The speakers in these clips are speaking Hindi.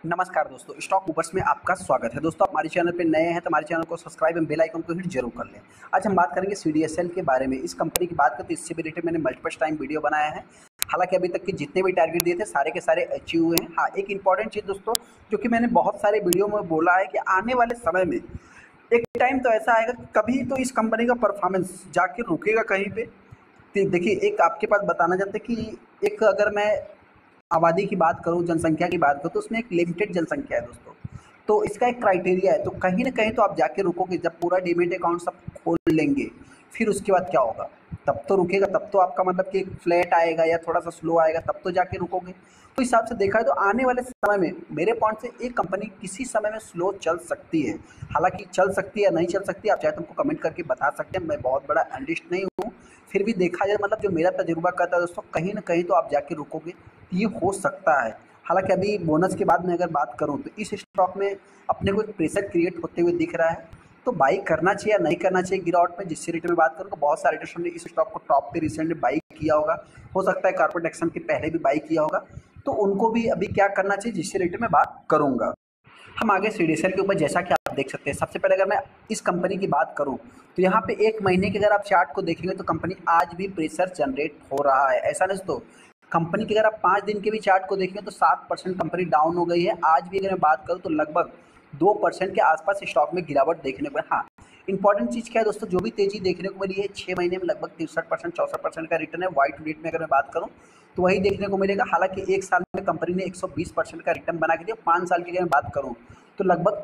नमस्कार दोस्तों, स्टॉक मूवर्स में आपका स्वागत है। दोस्तों, आप हमारे चैनल पे नए हैं तो हमारे चैनल को सब्सक्राइब एंड बेल आइकन को हिट जरूर कर लें। आज हम बात करेंगे सीडीएसएल के बारे में। इस कंपनी की बात करें तो इससे भी रिलेटेड मैंने मल्टीपल टाइम वीडियो बनाया है। हालांकि अभी तक के जितने भी टारगेट दिए थे सारे के सारे अचीव हुए हैं। हाँ, एक इंपॉर्टेंट चीज़ दोस्तों, जो कि मैंने बहुत सारे वीडियो में बोला है कि आने वाले समय में एक टाइम तो ऐसा आएगा, कभी तो इस कंपनी का परफॉर्मेंस जाके रुकेगा कहीं पे। देखिए, एक आपके पास बताना चाहते कि एक अगर मैं आबादी की बात करूँ, जनसंख्या की बात करूँ, तो उसमें एक लिमिटेड जनसंख्या है दोस्तों। तो इसका एक क्राइटेरिया है, तो कहीं न कहीं तो आप जाके रुकोगे। जब पूरा डीमैट अकाउंट सब खोल लेंगे, फिर उसके बाद क्या होगा? तब तो रुकेगा, तब तो आपका मतलब कि एक फ्लैट आएगा या थोड़ा-सा स्लो आएगा, तब तो जाके रुकोगे। तो हिसाब से देखा जाए तो आने वाले समय में मेरे पॉइंट से एक कंपनी किसी समय में स्लो चल सकती है। हालाँकि चल सकती है या नहीं चल सकती है, आप चाहे तो हमको कमेंट करके बता सकते हैं। मैं बहुत बड़ा एनालिस्ट नहीं हूँ, फिर भी देखा जाए मतलब जो मेरा तजुर्बा कहता है दोस्तों, कहीं न कहीं तो आप जाके रुकोगे, ये हो सकता है। हालाँकि अभी बोनस के बाद मैं अगर बात करूँ तो इस स्टॉक में अपने को एक प्रेशर क्रिएट होते हुए दिख रहा है, तो बाई करना चाहिए या नहीं करना चाहिए गिरावट में। जिससे रेट में बात करूँ तो बहुत सारे ट्रेडर्स ने इस स्टॉक को टॉप पे रिसेंटली बाई किया होगा। हो सकता है कॉर्पोरेट एक्शन के पहले भी बाई किया होगा, तो उनको भी अभी क्या करना चाहिए, जिससे रेट में बात करूँगा। हम आगे सीडीएसएल के ऊपर जैसा कि आप देख सकते हैं, सबसे पहले अगर मैं इस कंपनी की बात करूं तो यहाँ पे एक महीने के अगर आप चार्ट को देखेंगे तो कंपनी आज भी प्रेशर जनरेट हो रहा है। ऐसा नहीं दोस्तों, कंपनी की अगर आप 5 दिन के भी चार्ट को देखेंगे तो 7% कंपनी डाउन हो गई है। आज भी अगर मैं बात करूँ तो लगभग 2% के आसपास स्टॉक में गिरावट देखने को है। हाँ, इंपॉर्टेंट चीज़ क्या है दोस्तों, जो भी तेजी देखने को मिली है 6 महीने में लगभग 63% 64% का रिटर्न है। वाइट रेट में अगर मैं बात करूँ तो वही देखने को मिलेगा। हालांकि एक साल में कंपनी ने 120% का रिटर्न बना के दिया। 5 साल की अगर मैं बात करूँ तो लगभग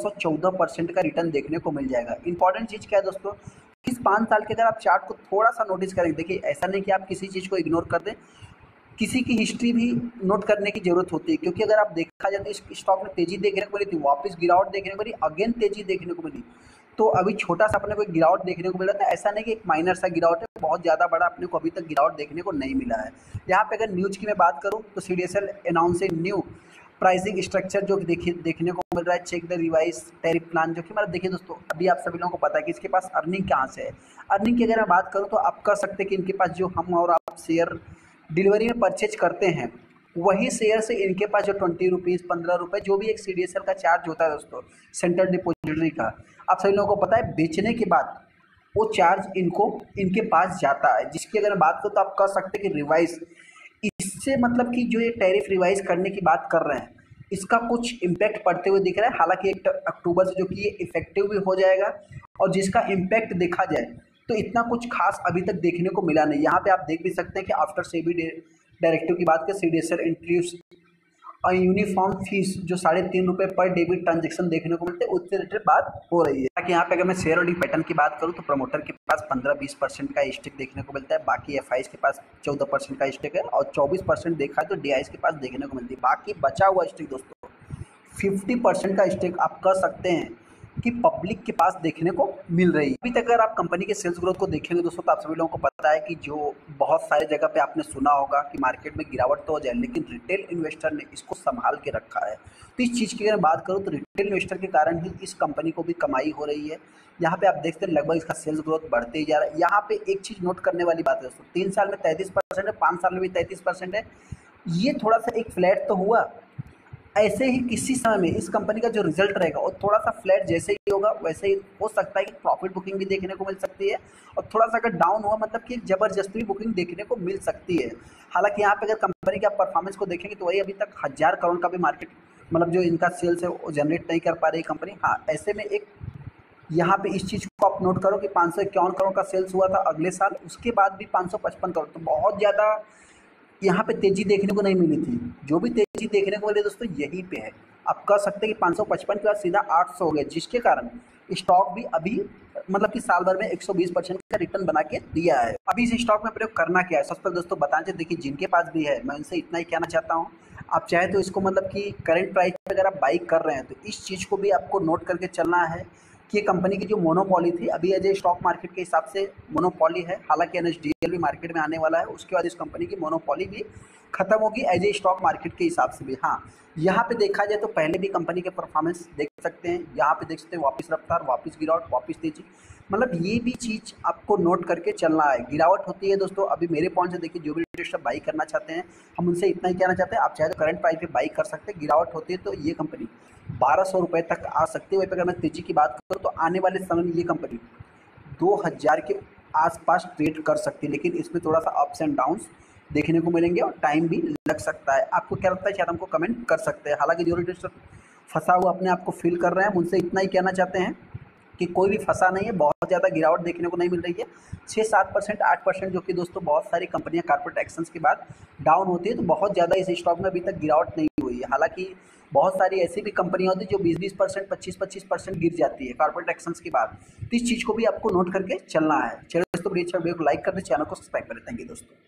1314% का रिटर्न देखने को मिल जाएगा। इंपॉर्टेंट चीज़ क्या है दोस्तों, इस 5 साल के अगर आप चार्ट को थोड़ा सा नोटिस करेंगे, देखिए ऐसा नहीं कि आप किसी चीज़ को इग्नोर कर दें, किसी की हिस्ट्री भी नोट करने की जरूरत होती है। क्योंकि अगर आप देखा जाए तो इस स्टॉक में तेजी देखने को मिली थी, वापस गिरावट देखने को मिली, अगेन तेजी देखने को मिली। तो अभी छोटा सा अपने को एक गिरावट देखने को मिला था। ऐसा नहीं कि एक माइनर सा गिरावट है, बहुत ज़्यादा बड़ा अपने को अभी तक गिरावट देखने को नहीं मिला है। यहाँ पे अगर न्यूज़ की मैं बात करूँ तो CDSL announcing new pricing structure, जो देखिए देखने को मिल रहा है। Check the revise tariff plan, जो कि मतलब देखिए दोस्तों, अभी आप सभी लोगों को पता है कि इसके पास अर्निंग कहाँ से है। अर्निंग की अगर मैं बात करूँ तो आप कह सकते हैं कि इनके पास जो हम और आप शेयर डिलीवरी में परचेज करते हैं, वही शेयर से इनके पास जो 20 रुपीज़ 15 रुपये जो भी एक सीडीएसएल का चार्ज होता है दोस्तों, सेंट्रल डिपॉजिटरी का, आप सभी लोगों को पता है, बेचने के बाद वो चार्ज इनको इनके पास जाता है। जिसकी अगर बात करूँ तो आप कह सकते हैं कि रिवाइज, इससे मतलब कि जो ये टैरिफ रिवाइज करने की बात कर रहे हैं, इसका कुछ इम्पैक्ट पड़ते हुए दिख रहा है। हालांकि 1 अक्टूबर से जो कि ये इफेक्टिव भी हो जाएगा, और जिसका इम्पैक्ट देखा जाए तो इतना कुछ खास अभी तक देखने को मिला नहीं। यहाँ पे आप देख भी सकते हैं कि आफ्टर सेबी डायरेक्टिव की बात करें, सीडीएसएल इंट्रोड्यूस यूनिफॉर्म फीस जो 3.5 रुपये पर डेबिट ट्रांजेक्शन देखने को मिलते हैं, उससे रिलेटेड बात हो रही है। ताकि यहाँ पे अगर मैं शेयर होल्डिंग पैटर्न की बात करूँ तो प्रमोटर के पास 15-20% का स्टेक देखने को मिलता है। बाकी एफआईज के पास 14% का स्टेक है, और 24% देखा है तो डीआईज के पास देखने को मिलती है। बाकी बचा हुआ स्टेक दोस्तों 50% का स्टेक आप कह सकते हैं कि पब्लिक के पास देखने को मिल रही है। अभी तक अगर आप कंपनी के सेल्स ग्रोथ को देखेंगे दोस्तों, तो आप सभी लोगों को पता है कि जो बहुत सारे जगह पे आपने सुना होगा कि मार्केट में गिरावट तो हो जाए, लेकिन रिटेल इन्वेस्टर ने इसको संभाल के रखा है। तो इस चीज़ की अगर बात करूँ तो रिटेल इन्वेस्टर के कारण ही इस कंपनी को भी कमाई हो रही है। यहाँ पे आप देखते हैं लगभग इसका सेल्स ग्रोथ बढ़ते ही जा रहा है। यहाँ पे एक चीज़ नोट करने वाली बात है दोस्तों, 3 साल में 33% है, 5 साल में भी 33% है। ये थोड़ा सा एक फ्लैट तो हुआ। ऐसे ही किसी समय में इस कंपनी का जो रिजल्ट रहेगा वो थोड़ा सा फ्लैट जैसे ही होगा, वैसे ही हो सकता है कि प्रॉफिट बुकिंग भी देखने को मिल सकती है, और थोड़ा सा अगर डाउन हुआ मतलब कि एक जबरदस्ती बुकिंग देखने को मिल सकती है। हालांकि यहाँ पे अगर कंपनी के आप परफॉर्मेंस को देखेंगे तो वही अभी तक 1000 करोड़ का भी मार्केट मतलब जो इनका सेल्स है वो जनरेट नहीं कर पा रही कंपनी। हाँ, ऐसे में एक यहाँ पे इस चीज़ को आप नोट करो कि 551 करोड़ का सेल्स हुआ था अगले साल, उसके बाद भी 555 करोड़, तो बहुत ज़्यादा यहाँ पे तेजी देखने को नहीं मिली थी। जो भी तेजी देखने को मिली दोस्तों यहीं पे है। आप कह सकते हैं कि 555 के बाद सीधा 800 हो गया, जिसके कारण स्टॉक भी अभी मतलब कि साल भर में 120% का रिटर्न बना के दिया है। अभी इस स्टॉक में प्रयोग करना क्या है, सबसे पहले दोस्तों बताना चाहिए। देखिए, जिनके पास भी है मैं उनसे इतना ही कहना चाहता हूँ, आप चाहे तो इसको मतलब कि करंट प्राइस पे अगर आप बाई कर रहे हैं तो इस चीज़ को भी आपको नोट करके चलना है कि ये कंपनी की जो मोनोपॉली थी, अभी एज ए स्टॉक मार्केट के हिसाब से मोनोपॉली है। हालांकि एनएसडीएल भी मार्केट में आने वाला है, उसके बाद इस कंपनी की मोनोपॉली भी खत्म होगी एज ए स्टॉक मार्केट के हिसाब से भी। हाँ, यहाँ पे देखा जाए तो पहले भी कंपनी के परफॉर्मेंस देख सकते हैं। यहाँ पे देख सकते हैं वापस रफ्तार, वापस गिरावट, वापस तेजी, मतलब ये भी चीज़ आपको नोट करके चलना है। गिरावट होती है दोस्तों, अभी मेरे पॉइंट से देखिए जो भी स्टॉक बाई करना चाहते हैं, हम उनसे इतना ही कहना चाहते हैं, आप चाहे तो करंट प्राइस पे बाई कर सकते हैं। गिरावट होती है तो ये कंपनी 1200 रुपये तक आ सकती है। वहीं पर अगर मैं तेजी की बात करूँ तो आने वाले समय में ये कंपनी 2000 के आसपास ट्रेड कर सकती है, लेकिन इसमें थोड़ा सा अप्स एंड डाउन्स देखने को मिलेंगे और टाइम भी लग सकता है। आपको क्या लगता है, शायद हमको कमेंट कर सकते हैं। हालांकि जो रिटेलर फंसा हुआ अपने आप को फील कर रहे हैं, हम उनसे इतना ही कहना चाहते हैं कि कोई भी फंसा नहीं है। बहुत ज़्यादा गिरावट देखने को नहीं मिल रही है, 6-7%, 8%, जो कि दोस्तों बहुत सारी कंपनियां कॉर्पोरेट एक्शंस के बाद डाउन होती है, तो बहुत ज़्यादा इस स्टॉक में अभी तक गिरावट नहीं हुई है। हालांकि बहुत सारी ऐसी भी कंपनियां होती है जो 20-20%, 25-25% गिर जाती है कॉर्पोरेट एक्शंस के बाद। तो इस चीज़ को भी आपको नोट करके चलना है। चलिए दोस्तों, वीडियो को लाइक कर दें, चैनल को सब्सक्राइब करें। थैंक यू दोस्तों।